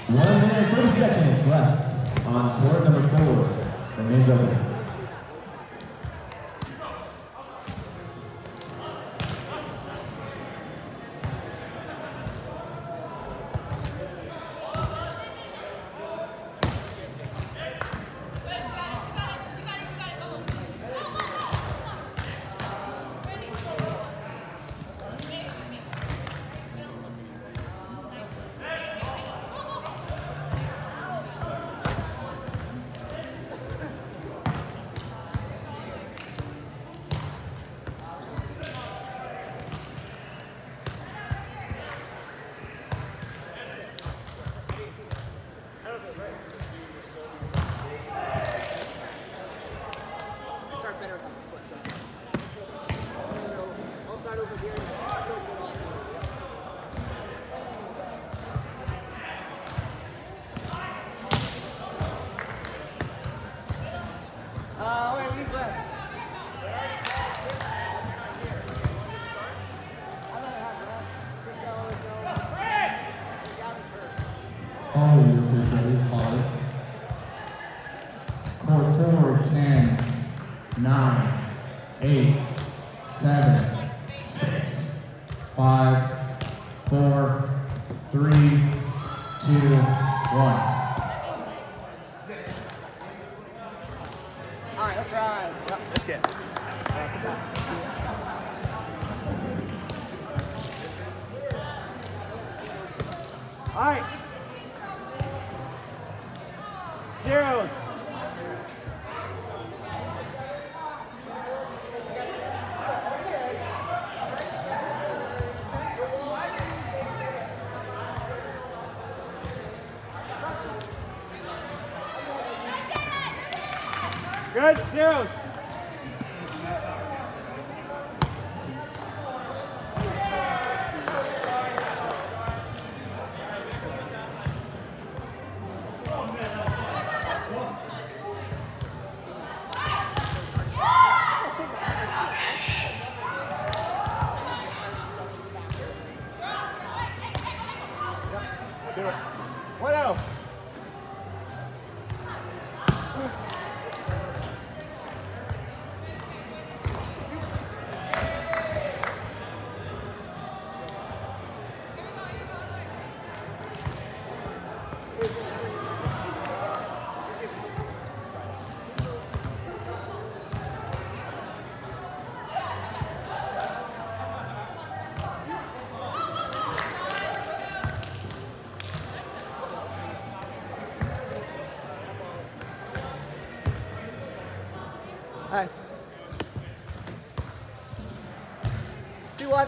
1 minute and 30 seconds left on court number 4 for men's open. Good, zeros. Hi. 2-1.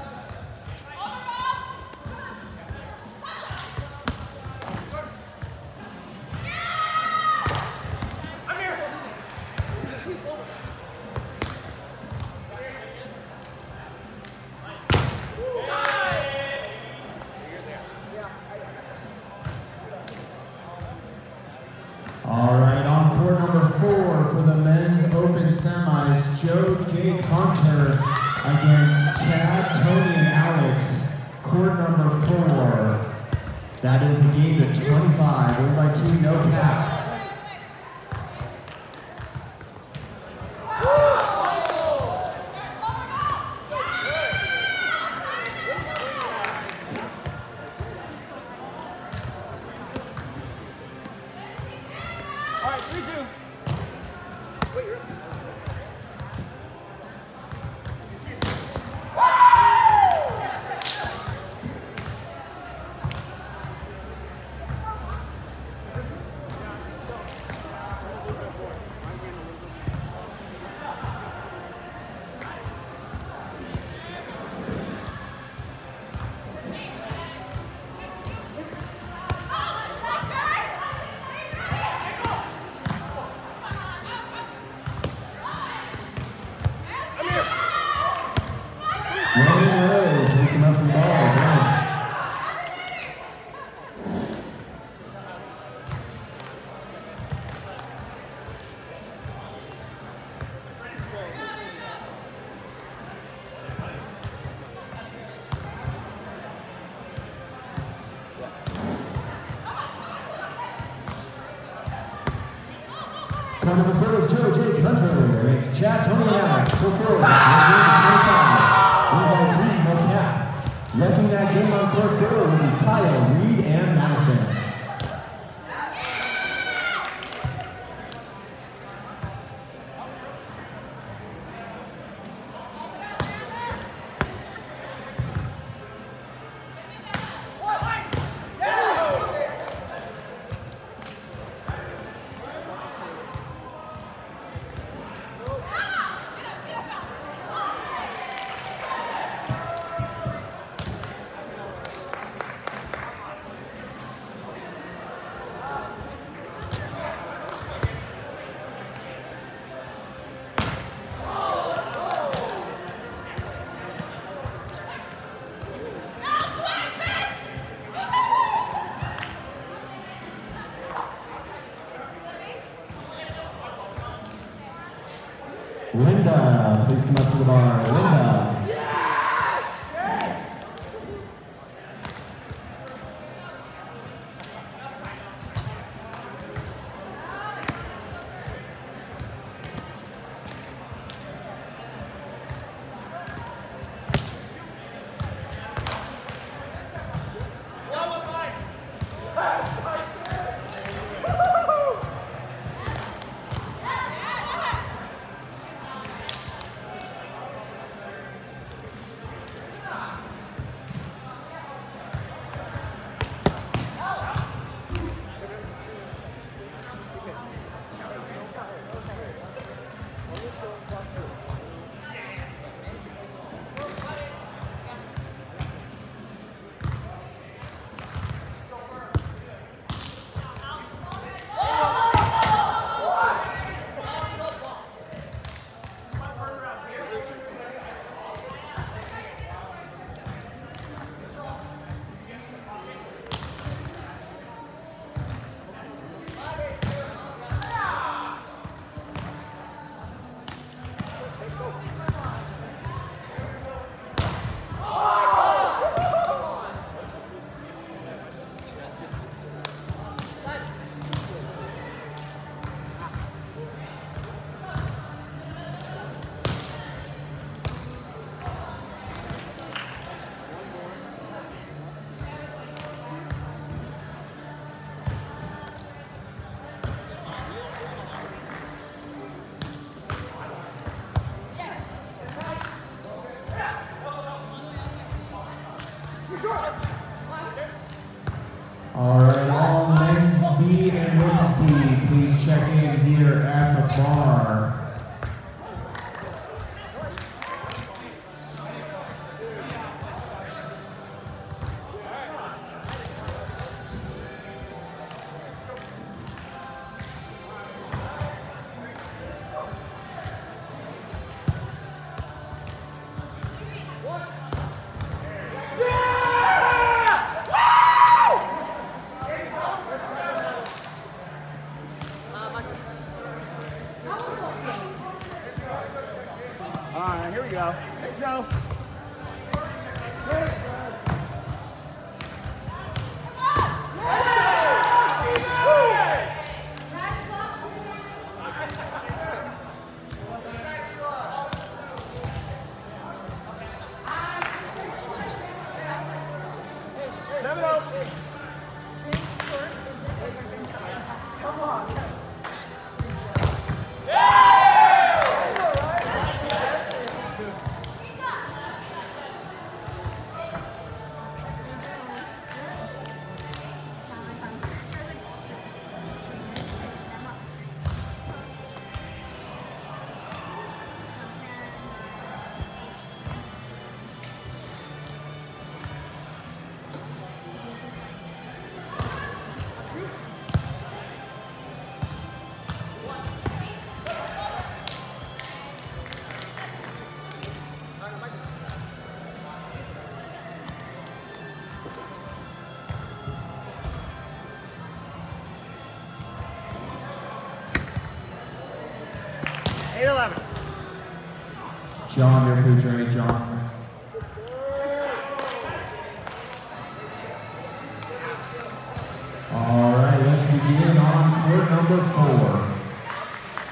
All right, on court number 4 for the men's open semis, Joe Jake Hunter against Chad, Tony, and Alex. Court number 4. That is a game of 25, win by 2, no cap. Court number 4 is Joe Jake Hunter against Chad Tony and Alex. For 4, 25. Win by team, no cap. Reffing that game on court 4 will be Kyle, Reed, and Madison. Linda, please come up to the bar. Linda. All right, all men's B and women's B, please check in here at the bar. Here we go. 6-0. Come on. John, your food tray, John. All right, let's begin on court number 4.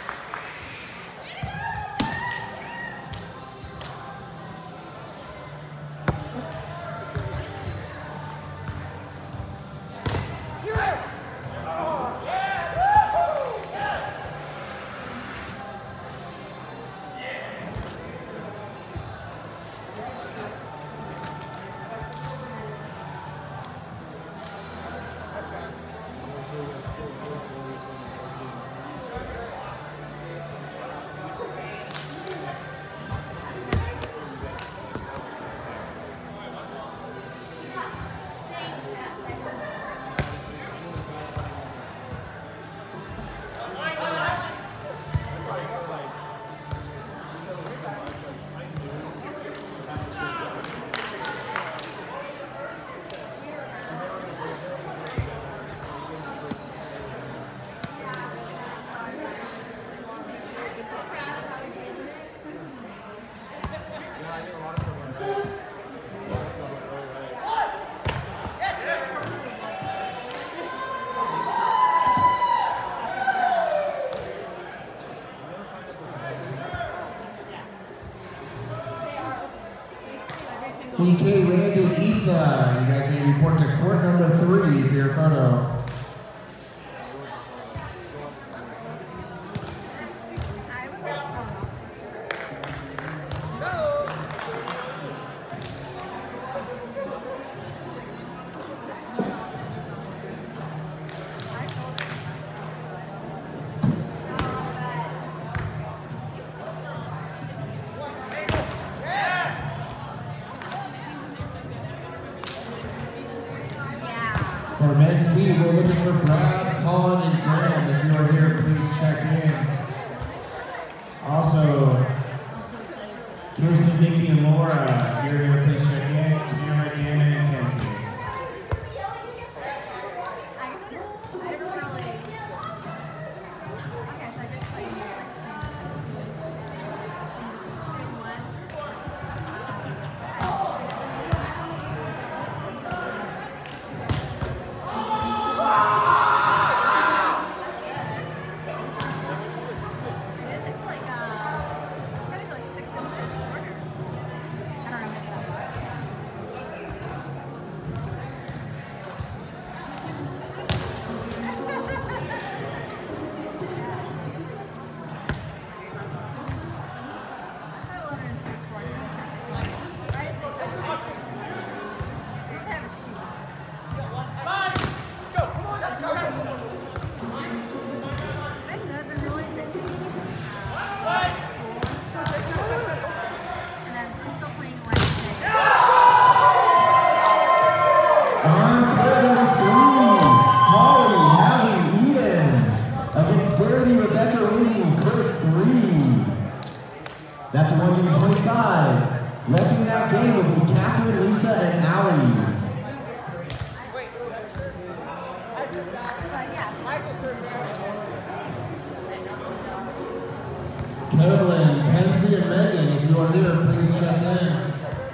EK Randy Issa, you guys need to report to court number 3 for your photo. For men's B, we're looking for Brad, Colin, and Graham. If you are here, please check in. Also, Kirsten, Nikki, and Laura, if you're here, please check in. Tamara, Dan, and Kenzie. That's a 125. Left in that game will be Catherine, Lisa, and Allie. Carolyn, Kenzie, and Megan, if you are here, please check in.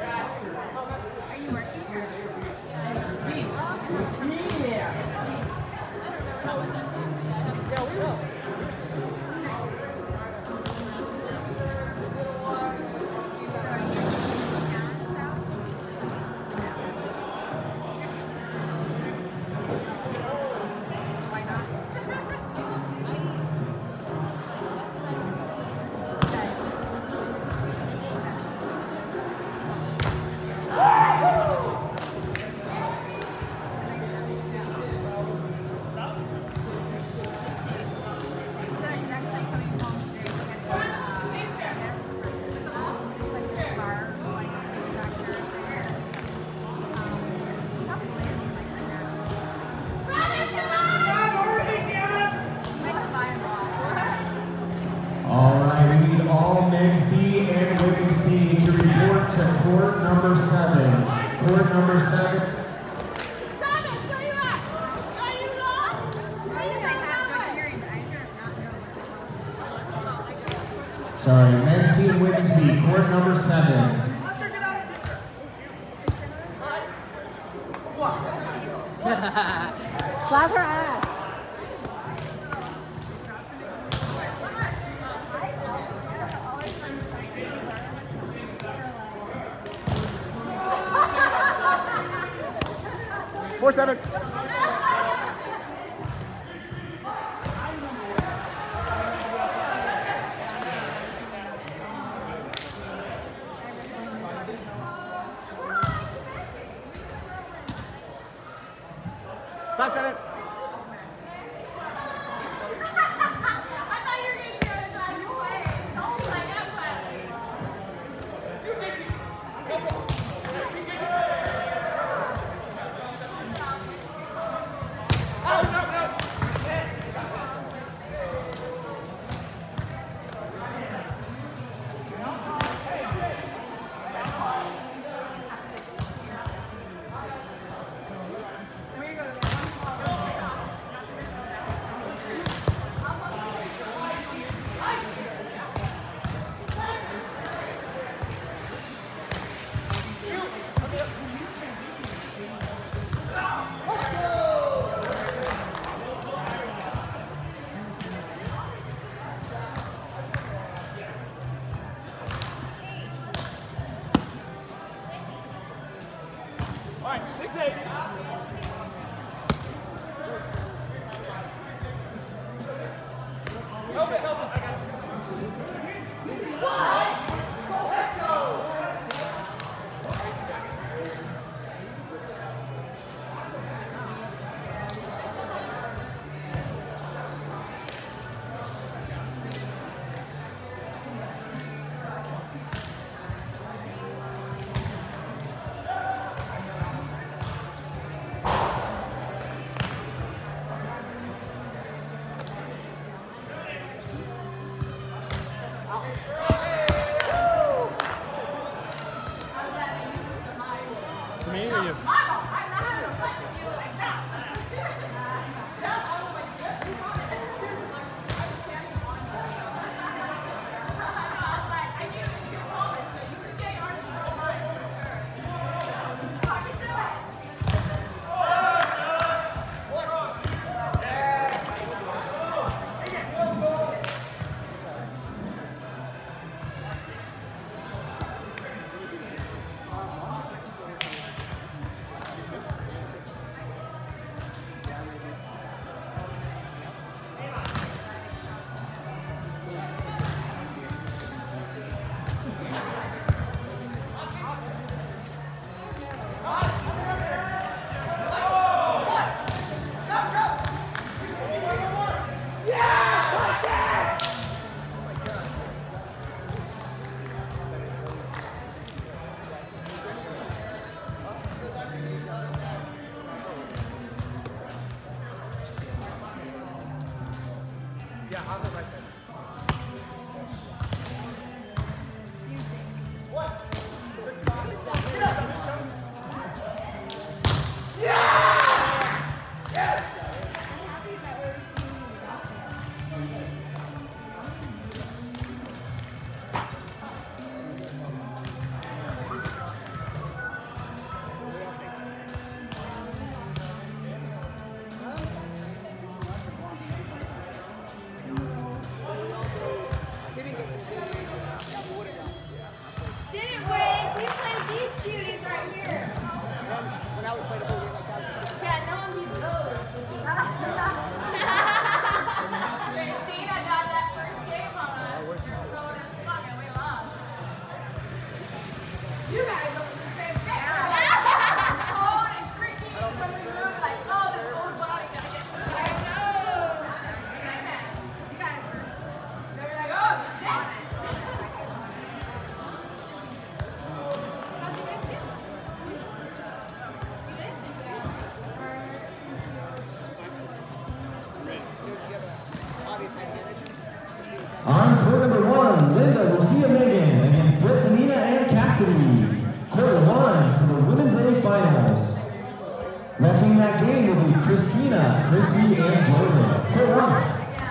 Court number 7. Court number 7. Thomas, where you at? Are you lost? Sorry, men's B and women's B. Court number 7. Slap her ass. Four, 7. Five, 7. On court number 1, Linda Lucia Megan against Britt Nina and Cassidy. Court 1 for the Women's A Finals. Reffing that game will be Christina, Christy, and Jordan. Court 1.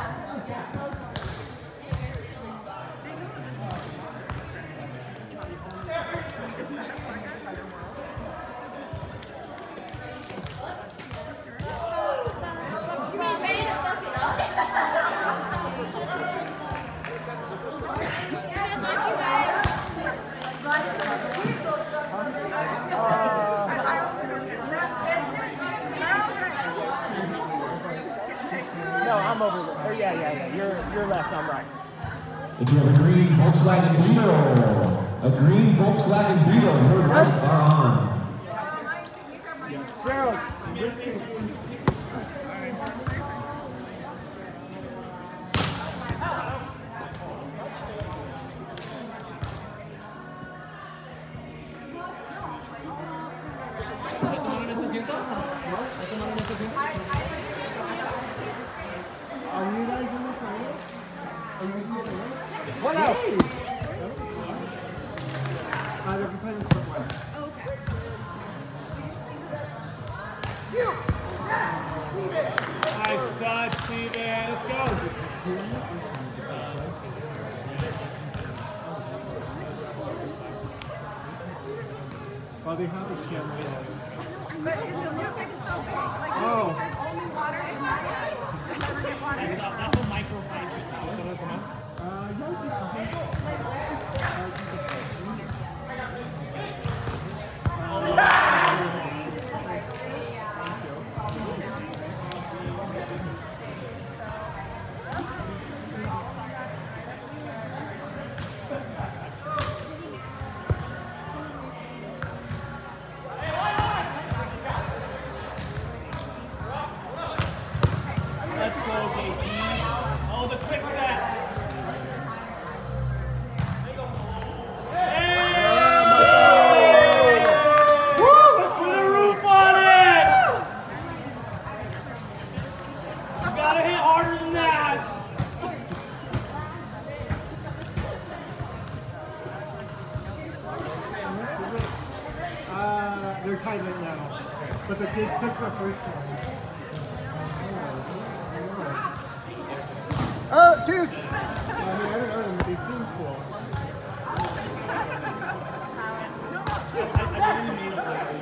You're left, I'm right. If you have a green Volkswagen Beetle, your lights are on. Gerald. Nice touch, Steven. Let's go. Well, they have a camera. But it looks like it's so big. Like, oh. It has only water in it. It never get water. That's a microfiber. They're tied right now. But the kids took the first one. Choose. I mean, I don't know them, but they seem cool. I didn't mean it like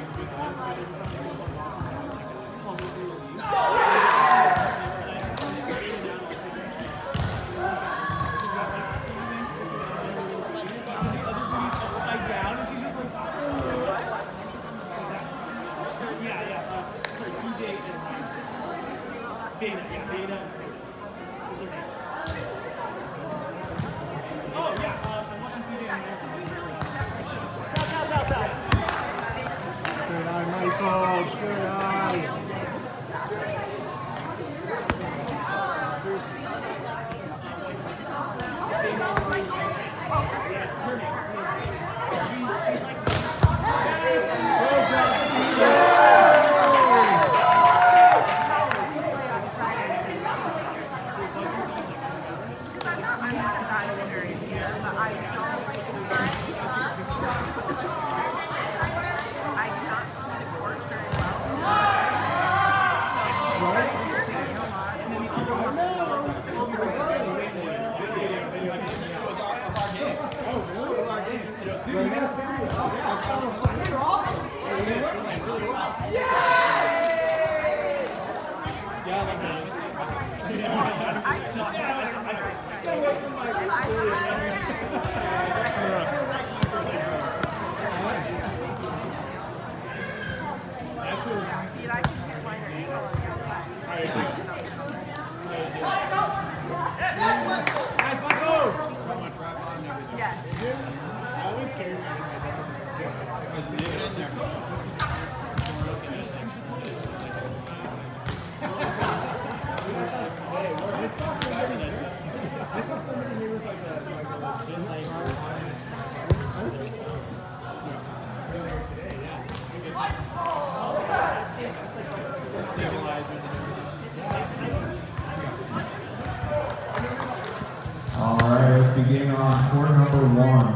All right, let's begin on court number 1.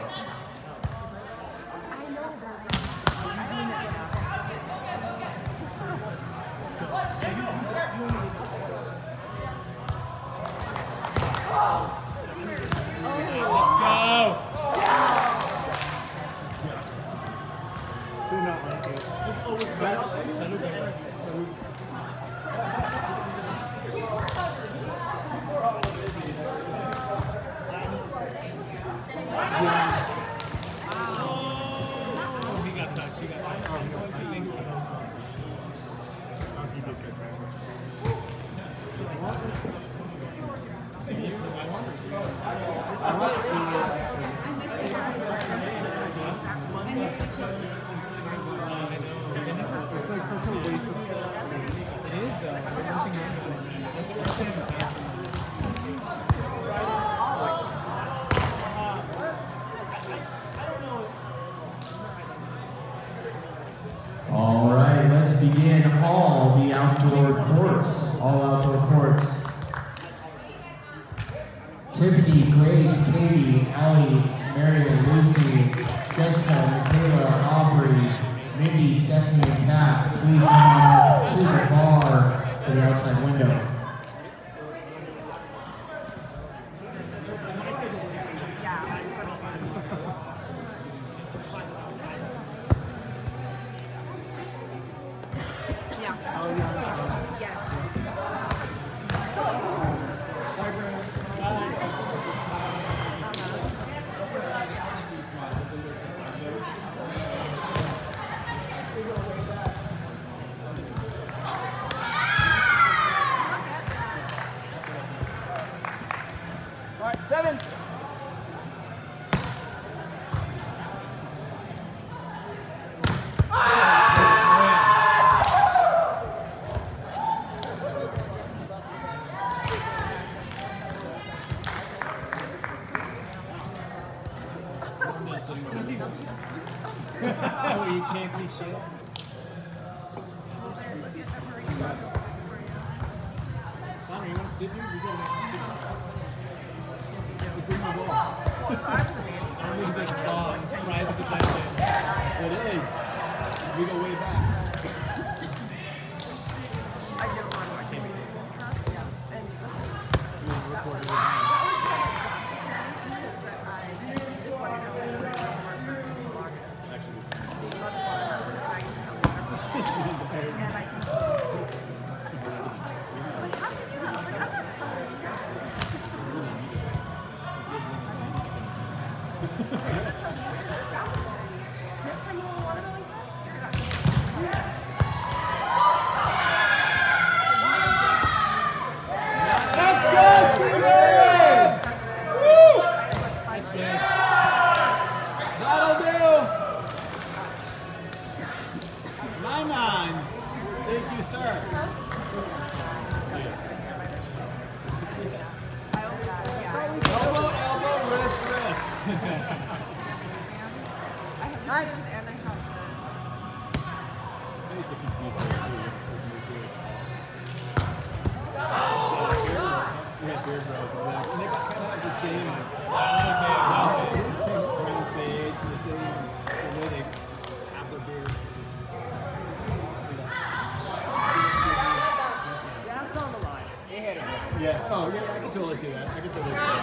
All right, let's begin all the outdoor courts. All outdoor courts. Tiffany, Grace, Katie, Allie, Marion, Lucy, Jessica, Michaela, Aubrey, Mindy, Stephanie, and Kat, please come on up to the bar for the outside window. You can't see shit. Sonny, you want to sit here? You got to bring the ball. Everybody's like, oh, I'm surprised at the time. It is. We Yeah. Oh, yeah, I can totally see that. I can totally see that.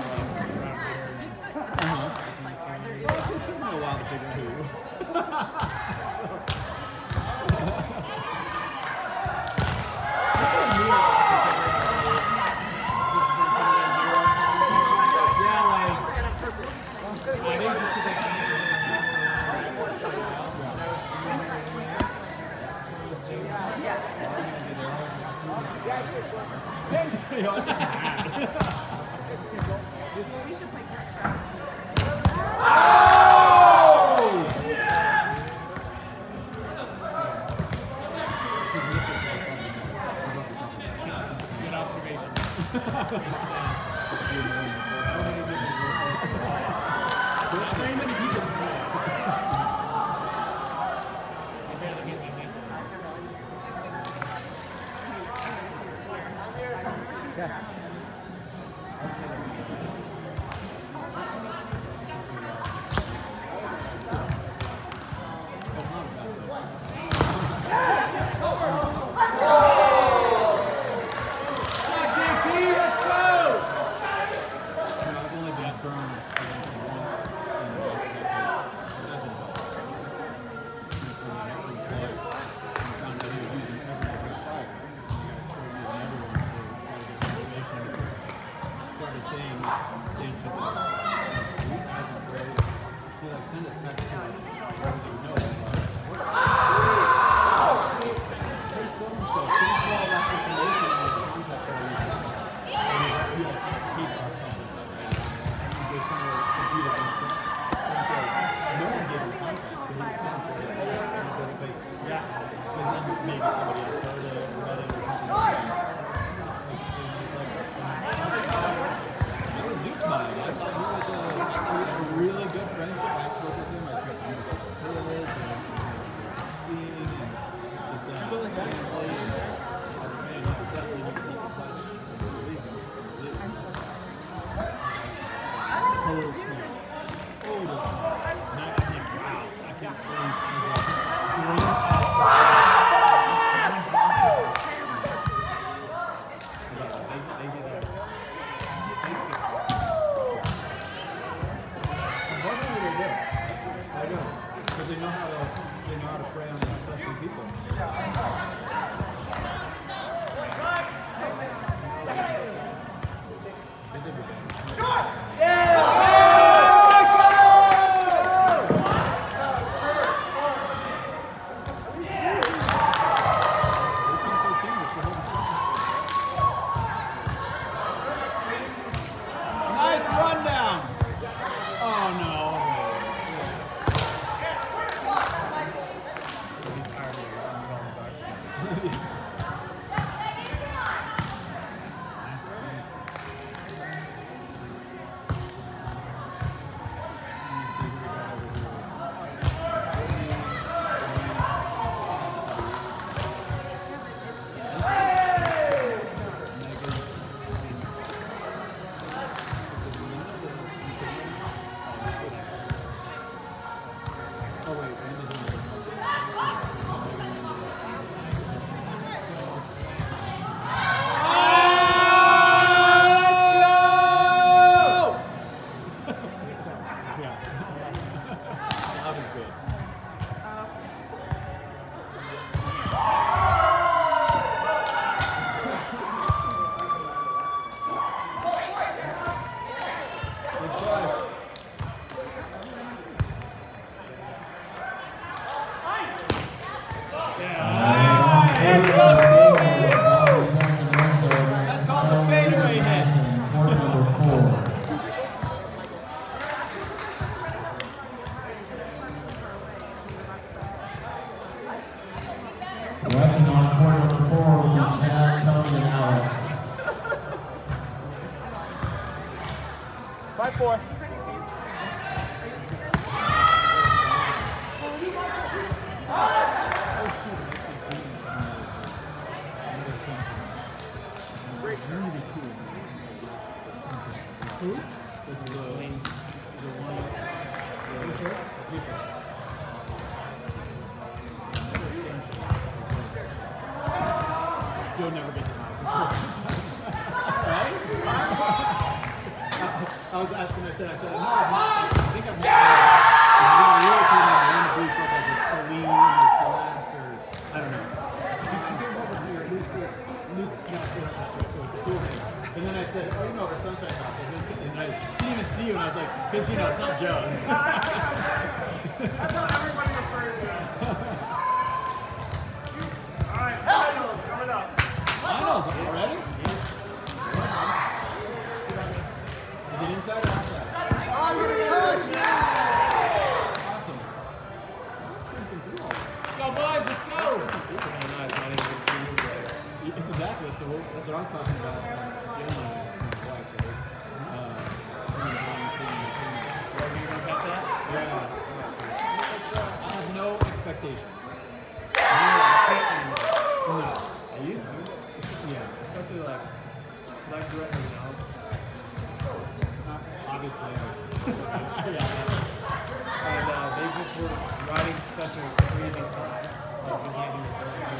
It took me a while to figure out who you were. Refing on court number 4 will be Chad, Tony, and Alex. 5-4. You'll never get the mouse. Right? I was asking, I said, no, I'm not. I think I've met really cool name. I want to believe like it's Celine or Celeste or I don't know. She came over to your loose, cool name. And then I said, oh, you know, the Sunshine House. And I didn't even see you, and I was like, because, you know, it's not Joe's. That's how everybody refers to it. All right, finals coming up. Finals already? Is it inside or outside? Oh, you're gonna touch! Awesome. Go, boys, let's go! Exactly. So that's what I was talking about. Dealing with my wife. Yeah. I have no expectations. No. I used to. Yeah. Especially like, I grew up, you know. Obviously, and they just were riding such a crazy high, like when he was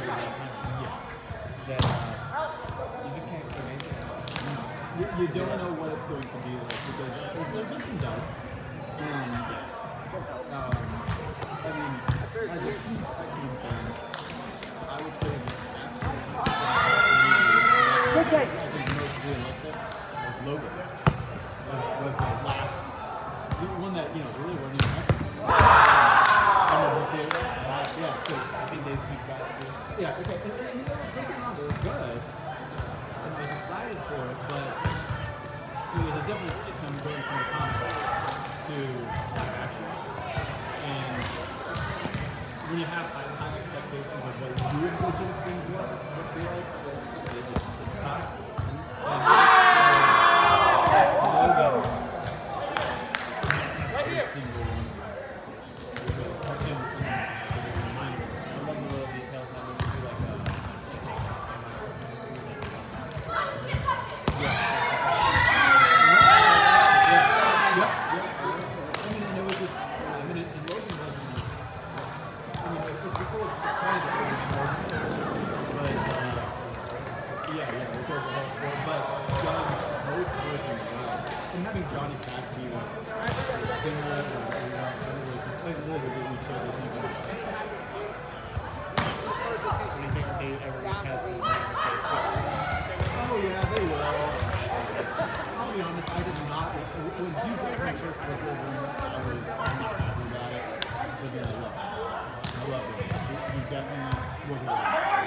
that you just can't do anything. You don't know what it's going to be like because there's been some doubts. I mean, as a huge Tyson fan, I would say that Good take. I think the most realistic was Logan. Was the last one that, you know, really wasn't even Mexican. Yeah, so I think they speak back to it. Yeah, okay. And you know, looking on, they were good. And I was excited for it, but it was a different system going from the comic to live action. And when you have high expectations of what you envision things were, I feel like it's tough. Right here. And having Johnny back to me was oh yeah, they will. I'll be honest, I did not. When Hughes got my church was Wolverine, I was not happy about it. But then I love it. He definitely was a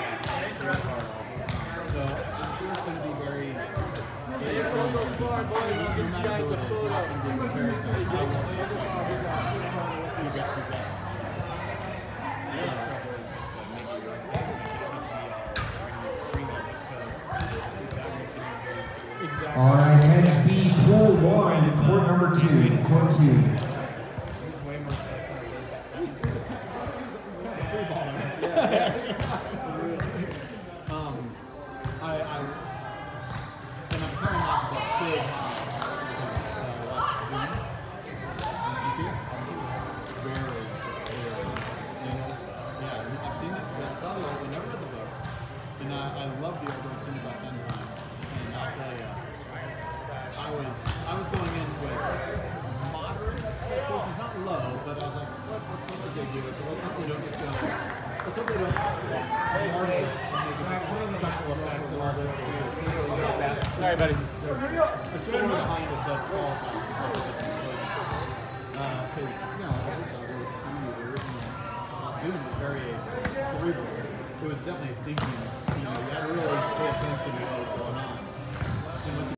so I'm sure it's going to be very. Don't go far, boys. I'll get you guys a photo. All right, men's B, pool 1, court number 2, court 2. And I'm coming off of a big high. You see it? Very. Yeah, I've seen it. I saw the art. I never read the books. And I love the art. I've seen it about 10 times. And I'll tell you, I was going in with moderate expectations, not low, but I was like, let's hope they do it. Let's hope they don't just go. Let's hope they don't hard it and make it back a little bit. Sorry, buddy. I should have behind it that fall. Because, you know, I was doing it very cerebral. It was definitely thinking, you know, you had to really pay attention to what was going on. And once you